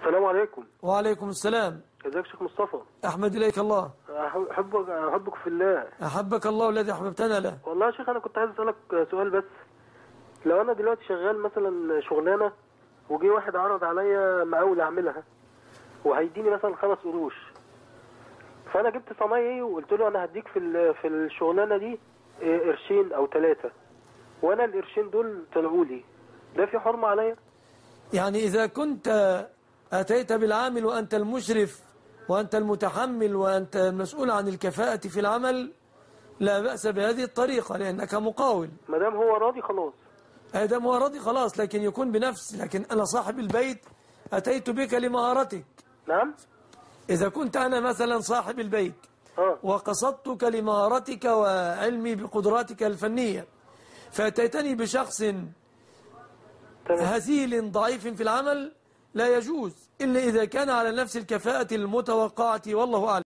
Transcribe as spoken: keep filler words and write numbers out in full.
السلام عليكم. وعليكم السلام. ازيك يا شيخ مصطفى؟ أحمد إليك الله. احبك احبك في الله. أحبك الله الذي أحببتنا له. والله يا شيخ انا كنت عايز اسالك سؤال بس. لو انا دلوقتي شغال مثلا شغلانه وجي واحد عرض عليا مقاول اعملها وهيديني مثلا خمس قروش، فانا جبت صنايعي وقلت له انا هديك في في الشغلانه دي قرشين او ثلاثه، وانا القرشين دول طلعوا لي، ده في حرمه عليا؟ يعني إذا كنت أتيت بالعامل وأنت المشرف وأنت المتحمل وأنت المسؤول عن الكفاءة في العمل لا بأس بهذه الطريقة لأنك مقاول. ما دام هو راضي خلاص. آدم هو راضي خلاص، لكن يكون بنفس. لكن أنا صاحب البيت أتيت بك لمهارتك. نعم. إذا كنت أنا مثلا صاحب البيت آه. وقصدتك لمهارتك وعلمي بقدراتك الفنية، فأتيتني بشخص هزيل ضعيف في العمل، لا يجوز إلا إذا كان على نفس الكفاءة المتوقعة، والله أعلم.